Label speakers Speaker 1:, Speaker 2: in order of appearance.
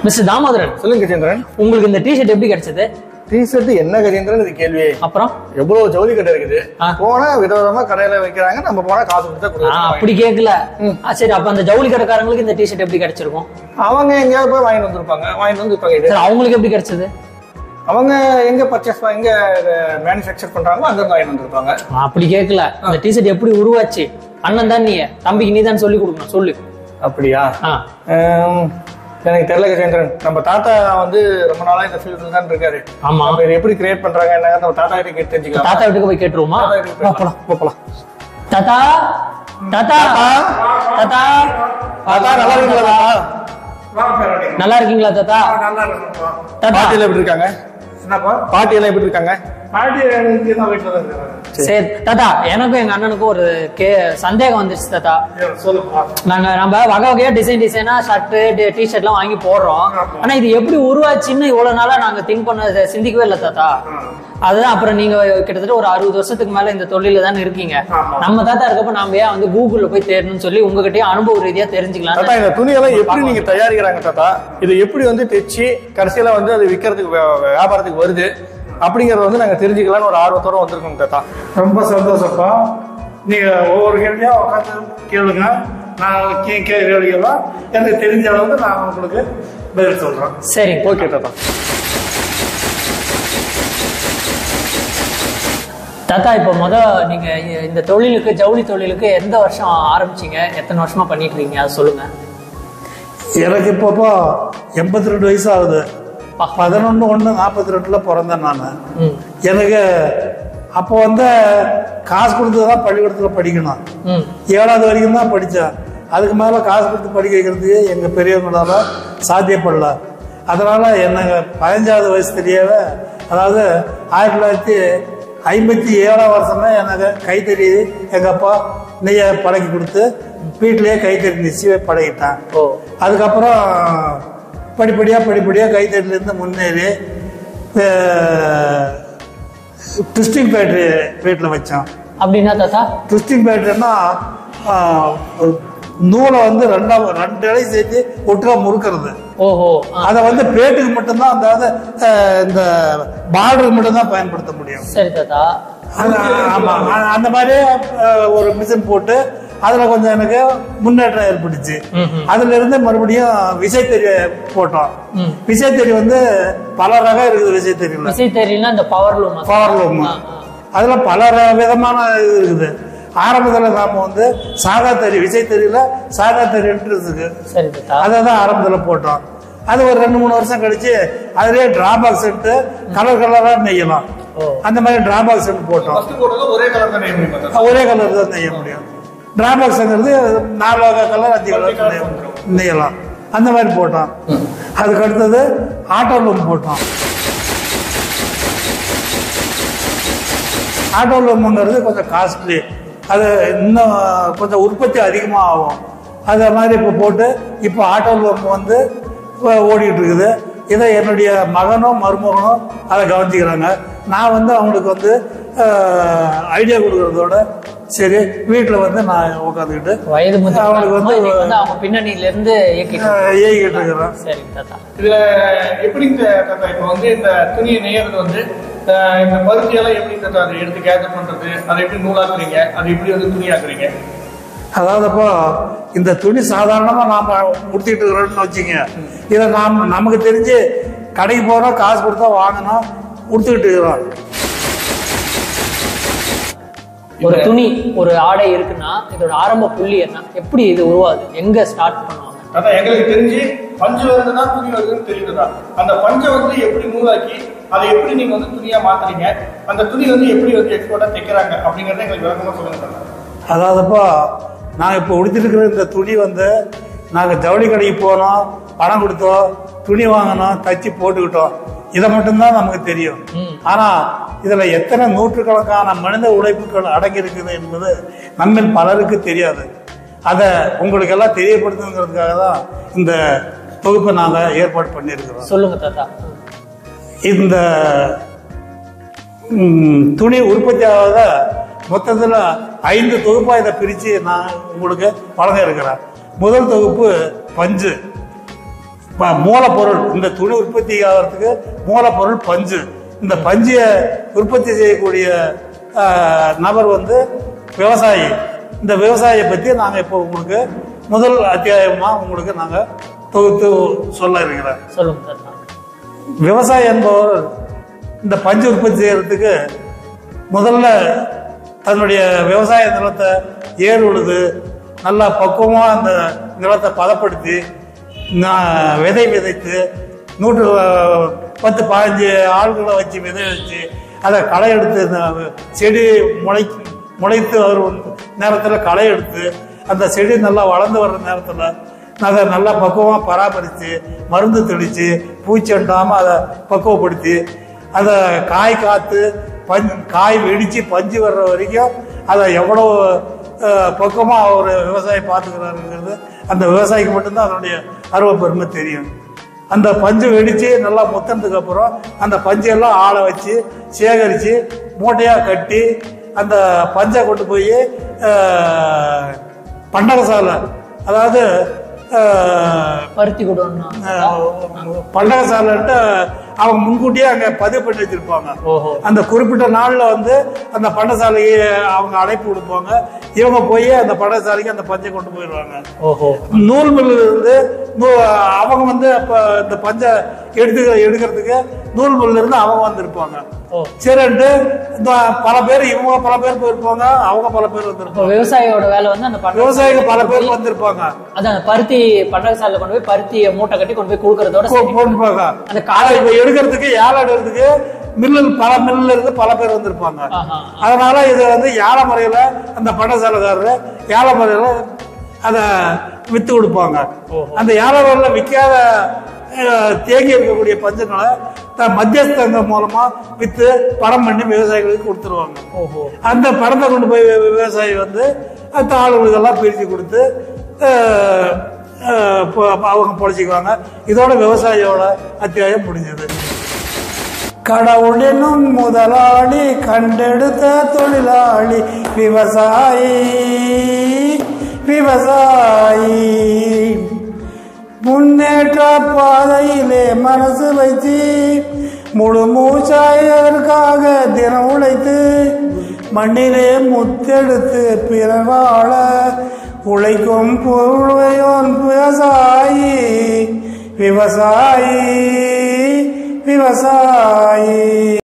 Speaker 1: Mister Damodaran,
Speaker 2: சொல்லுங்க கஜேந்திரன்.
Speaker 1: உங்களுக்கு இந்த டிஷர்ட் எப்படி கிடைச்சது?
Speaker 2: டிஷர்ட் என்ன கஜேந்திரன் இது கேள்வி?
Speaker 1: அப்புறம்
Speaker 2: எவ்வளவு ஜவுளி கடை இருக்குது, போனா விதவிதமா கடையில வைக்கிறாங்க, நம்ம போனா காசு கொடுத்தா
Speaker 1: அப்படி கேட்கல. சரி, அப்ப அந்த ஜவுளி கடைக்காரங்களுக்கு இந்த டிஷர்ட் எப்படி கிடைச்சிருக்கும்?
Speaker 2: அவங்க எங்கேயாவது போய் வாங்கிட்டு வந்திருப்பாங்க, வாங்கிட்டு வந்து இப்ப
Speaker 1: அவங்களுக்கு எப்படி கிடைச்சது?
Speaker 2: அவங்க எங்க பர்ச்சேஸ் எங்க மேனுஃபேக்சர் பண்றாங்களோ அங்க வாங்கிட்டு வந்திருப்பாங்க.
Speaker 1: அப்படி கேட்கல. இந்த டிஷர்ட் எப்படி உருவாச்சு? அண்ணன் தான் நீ, தம்பிக்கு நீ தான் சொல்லி கொடுக்கணும், சொல்லு.
Speaker 2: அப்படியா? எனக்கு தெரியல கஜேந்திரன். நம்ம தாத்தா வந்து ரொம்ப நாளா இந்த ஃபீல்ட்ல தான் இருக்காரு.
Speaker 1: ஆமா,
Speaker 2: எப்படி கிரியேட் பண்றாங்க என்ன நம்ம தாத்தா கிட்ட கேட்டு தெரிஞ்சுக்கலாம்.
Speaker 1: தாத்தா வீட்டுக்கு போய் கேட்டுருவோமா?
Speaker 2: போலாம்.
Speaker 1: தாத்தா தாத்தா தாத்தா
Speaker 2: தாத்தா நல்லா இருக்கீங்களா?
Speaker 1: நல்லா இருக்கீங்களா தாத்தா?
Speaker 2: பாட்டி எல்லாம் எப்படி இருக்காங்க? பாட்டி எல்லாம் எப்படி இருக்காங்க?
Speaker 1: சரி தாத்தா, எனக்கும் எங்க அண்ணனுக்கும் ஒரு சந்தேகம் வந்துருச்சு தாத்தா. நம்ம வகை வகையா டிசைனா ஷர்ட் டிஷர்ட் எல்லாம் வாங்கி போடுறோம். ஆனா இது எப்படி உருவாச்சுன்னு இவ்வளவு நாளா நாங்க திங்க் பண்ண சிந்திக்கவே இல்லை தாத்தா. அதுதான் அப்புறம் நீங்க கிட்டத்தட்ட ஒரு 60 வருஷத்துக்கு மேல இந்த தொழில தானே இருக்கீங்க. நம்ம தாத்தா இருக்கப்ப நாம ஏன் வந்து கூகுள்ல போய் தேடணும்னு சொல்லி உங்ககிட்டயே அனுபவ ரீதியா தெரிஞ்சுக்கலாம்.
Speaker 2: தாத்தா, இந்த துணியெல்லாம் எப்படி நீங்க தயாரிக்கிறாங்க தாத்தா? இது எப்படி வந்து தைச்சு கடைசியில வந்து அது விற்கிறதுக்கு வியாபாரத்துக்கு வருது அப்படிங்கறத வந்து நாங்க தெரிஞ்சுக்கலாம்னு ஒரு ஆர்வத்தோட வந்திருக்கோம் தாத்தா.
Speaker 3: ரொம்ப சந்தோஷப்பா. நீங்க ஒவ்வொரு கேள்வியா உட்காந்து கேளுங்க. நான் கேள்விகள்லாம் எனக்கு தெரிஞ்ச அளவுக்கு நான் உங்களுக்கு பதில் சொல்றேன்.
Speaker 1: சரி,
Speaker 2: ஓகே தாத்தா.
Speaker 1: தாத்தா, இப்ப நீங்க இந்த தொழிலுக்கு, ஜவுளி தொழிலுக்கு எந்த வருஷம் ஆரம்பிச்சீங்க? எத்தனை வருஷமா பண்ணிட்டு இருக்கீங்க, அது சொல்லுங்க.
Speaker 3: எனக்கு இப்பப்போ 82 வயசு ஆகுது. 11/1/42 பிறந்தேன் நான். எனக்கு அப்போ வந்து காசு கொடுத்துதான் பள்ளிக்கூடத்தில் படிக்கணும். 7வது வரைக்கும் தான் படித்தேன். அதுக்கு மேலே காசு கொடுத்து படிக்க வைக்கிறதுக்கு எங்கள் பெரியவங்களால சாத்தியப்படல. அதனால எனக்கு 15வது வயசுலேயே, அதாவது 1957 வருஷமே எனக்கு கைத்தறி எங்கள் அப்பா நெய்ய பழக்கி கொடுத்து வீட்டிலேயே கைத்தறி நெய்ச்சி பழகிட்டேன். அதுக்கப்புறம் படிப்படியாக கைத்தறியிலேருந்து முன்னேறி ட்விஸ்டிங் ஃபேக்ட்ரி வீட்டில் வச்சோம்.
Speaker 1: அப்படின்னா தாத்தா,
Speaker 3: ட்விஸ்டிங் ஃபேக்ட்ரின்னா நூலை வந்து ரெண்டு இலை சேர்த்து ஒட்டுக்கா முறுக்கிறது.
Speaker 1: ஓஹோ.
Speaker 3: அதை வந்து பேட்டுக்கு மட்டும்தான், அதாவது இந்த பார்டருக்கு மட்டும்தான் பயன்படுத்த முடியும்.
Speaker 1: சரி தாத்தா.
Speaker 3: ஆமா, அந்த மாதிரி ஒரு மிஷின் போட்டு அதுல கொஞ்சம் எனக்கு முன்னேற்றம் ஏற்பட்டுச்சு. அதுல இருந்து மறுபடியும் விசைத்தறி போட்டோம். விசைத்தறி வந்து பல ரகம் இருக்குது.
Speaker 1: விசைத்தறினா இந்த பவர் லூம்.
Speaker 3: அதுல பல விதமான இது இருக்குது. ஆரம்பத்துல நாம வந்து சாதா தறி, விசைத்தறியில சாதா தறி இருக்கு, அதை தான் ஆரம்பத்துல போட்டோம். அது ஒரு 2-3 வருஷம் கழிச்சு அதுலயே டிராபாக்ஸ் எடுத்து கலரா நெய்யலாம். அந்த மாதிரி டிராபாக்ஸ் எடுத்து போட்டோம்.
Speaker 2: ஒரே கலர்
Speaker 3: தான் நெய்ய முடியும். டிராபாக்ஸ்ங்கிறது 4 வகை கலர் 5 கலர் நெய்யலாம். அந்த மாதிரி போட்டோம். அதுக்கு அடுத்தது ஆட்டோ லூம் போட்டோம். ஆட்டோ லூம்ங்கிறது கொஞ்சம் காஸ்ட்லி, அது இன்னும் கொஞ்சம் உற்பத்தி அதிகமாக ஆகும். அதை மாதிரி இப்போ போட்டு இப்போ ஆட்டோ லூம் வந்து ஓடிட்டு இருக்குது. இதை என்னுடைய மகனும் மருமகனும் அதை கவனிச்சுக்கிறாங்க. நான் வந்து அவங்களுக்கு வந்து ஐடியா கொடுக்கறதோட சரி வீட்டில் வந்து நான் உட்காந்துக்கிட்டு
Speaker 1: வயது அவங்களுக்கு வந்து அவங்க பின்னணியில இருந்து
Speaker 3: இயக்கிட்டு இருக்கிறேன்.
Speaker 1: சரி தாத்தா,
Speaker 2: இதுல எப்படி தாத்தா இப்போ வந்து இந்த துணியை நெய்யறது வந்து இந்த பருத்தியெல்லாம் எப்படி தாத்தா அதை எடுத்து கேதர் பண்றது, அதை எப்படி நூலாக்குறீங்க, அதை எப்படி வந்து துணியாக்குறீங்க?
Speaker 3: அதாவது இப்போ இந்த துணி சாதாரணமா நாம உடுத்திட்டு இருக்கிறோம்னு வச்சுங்க. இதை நமக்கு தெரிஞ்சு கடைக்கு போறோம், காசு கொடுத்தா வாங்கணும், உடுத்துக்கிட்டு இருக்கிறோம்.
Speaker 1: ஒரு துணி, ஒரு ஆடை இருக்குன்னா இதோட ஆரம்ப புள்ளி என்ன? எப்படி இது உருவாது? எங்க ஸ்டார்ட் பண்ணுவாங்க?
Speaker 2: அதான் எங்களுக்கு தெரிஞ்சு பஞ்சு வருதுன்னா துணி வருதுன்னு தெரியுதுதான். அந்த பஞ்சை வந்து எப்படி நூலாக்கி அதை எப்படி நீங்க வந்து துணியா மாத்துறீங்க, அந்த துணி வந்து எப்படி வந்து எக்ஸ்போர்ட்டா தைக்கிறாங்க அப்படிங்கறத எங்களுக்கு விளக்கமா சொல்லுங்க.
Speaker 3: அதாவதுப்போ நாங்கள் இப்போ உடுத்திருக்கிற இந்த துணி வந்து நாங்கள் ஜவுளி கடைக்கு போனோம், பணம் கொடுத்தோம், துணி வாங்கினோம், தச்சு போட்டுக்கிட்டோம், இதை மட்டும்தான் நமக்கு தெரியும். ஆனா இதுல எத்தனை நூற்றுக்கணக்கான மனித உழைப்புகள் அடங்கி இருக்குது என்பது நம்மில் பலருக்கு தெரியாது. அதை உங்களுக்கு எல்லாம் தெரியப்படுத்துங்கிறதுக்காக தான் இந்த தொகுப்பை நாங்கள் ஏற்பாடு பண்ணியிருக்கிறோம்.
Speaker 1: சொல்லுங்க தாத்தா.
Speaker 3: இந்த துணி உற்பத்தி ஆகாத மொத்தத்தில் 5 தொகுப்பா இதை பிரித்து நான் உங்களுக்கு வழங்க இருக்கிறேன். முதல் தொகுப்பு பஞ்சு. மூலப்பொருள். இந்த துணி உற்பத்தி ஆகிறதுக்கு மூலப்பொருள் பஞ்சு. இந்த பஞ்சையை உற்பத்தி செய்யக்கூடிய நபர் வந்து விவசாயி. இந்த விவசாயியை பற்றி நாங்கள் இப்போ உங்களுக்கு முதல் அத்தியாயமாக உங்களுக்கு நாங்கள் தொகுத்து சொல்ல இருக்கிறோம்.
Speaker 1: சொல்லுங்க.
Speaker 3: விவசாயி என்பவர் இந்த பஞ்சு உற்பத்தி செய்யறதுக்கு முதல்ல தன்னுடைய விவசாய நிலத்தை ஏர் உழுது நல்லா பக்குவமாக அந்த நிலத்தை பதப்படுத்தி விதை விதைத்து 10-15 ஆள்களை வச்சு விதை வச்சு அதை களை எடுத்து செடி முளைத்து வரும் நேரத்தில் களை எடுத்து அந்த செடி நல்லா வளர்ந்து வர்ற நேரத்தில் அதை நல்லா பக்குவமாக பராமரித்து மருந்து தெளித்து பூச்செண்டாமல் அதை பக்குவப்படுத்தி அதை காய் காத்து காய் வெடித்து பஞ்சு வர்ற வரைக்கும் அதை எவ்வளோ பக்குவமாக ஒரு விவசாயி பார்த்துக்கிறாருங்கிறது அந்த விவசாயிக்கு மட்டும்தான் அதனுடைய அருமை பெருமை தெரியும். அந்த பஞ்சு வெடித்து நல்லா முத்தினதுக்கு அப்புறம் அந்த பஞ்செல்லாம் ஆளை வச்சு சேகரித்து மூட்டையாக கட்டி அந்த பஞ்சை கொண்டு போய் பண்டகசாலை, அதாவது
Speaker 1: பருத்தி கொடுக்கணும்
Speaker 3: பண்டகசாலைன்ட்டு அவங்க முன்கூட்டியே அங்கே பதிவு பண்ணி வச்சிருப்பாங்க. அந்த குறிப்பிட்ட நாளில் வந்து அந்த பண்டசாலையை அவங்க அழைப்பு கொடுப்பாங்க. இவங்க போய் அந்த பண்டசாலைக்கு அந்த பஞ்சை கொண்டு போயிடுவாங்க. நூல் மில்ல இருந்து அவங்க வந்து அப்போ இந்த பஞ்சை எடுக்கிறதுக்கு நூல் மில்ல இருந்து அவங்க வந்திருப்பாங்க. சரின்ட்டு பல பேர் இவங்க பல பேர் போயிருப்பாங்க, அவங்க பல பேர் வந்திருப்பாங்க.
Speaker 1: விவசாயியோட வேலை வந்து அந்த
Speaker 3: விவசாயிகள் பல பேர் வந்திருப்பாங்க.
Speaker 1: அதான் பருத்தி பண்டகசாலையில கொண்டு போய் பருத்தியை மூட்டை கட்டி கொண்டு போய் கொடுக்கறதோட
Speaker 3: போட்டுப்பாங்க. அந்த காலை எடுக்கிறதுக்கு ஏழை எடுக்கிறதுக்கு பல மில்லுல இருந்து பல பேர் வந்திருப்பாங்க. அதனால இது வந்து ஏழை முறையில அந்த பண்டகசாலைக்காரரு ஏழை முறையில அதை வித்து கொடுப்பாங்க. அந்த ஏழை முறையில விற்காத தேங்கி இருக்கக்கூடிய பஞ்சங்களை மத்தியஸ்தங்க மூலமா வித்து பணம் பண்ணி விவசாயிகளுக்கு கொடுத்துருவாங்க. அந்த பணத்தை கொண்டு போய் விவசாயி வந்து அந்த ஆளுகளுக்கெல்லாம் பிரித்து கொடுத்து அவங்க பொழைச்சிக்குவாங்க. இதோட விவசாயியோட அத்தியாயம் முடிஞ்சது. கடவுளினும் முதலாளி கண்டெடுத்த தொழிலாளி விவசாயி. விவசாயி முன்னேற்ற பாதையிலே மனசு வைத்து முழு மூச்சாயதற்காக தினம் உழைத்து மண்ணிலே முத்தெடுத்து பிறவாழ உழைக்கும் பொருளையோன் விவசாயி. விவசாயி விவசாயி.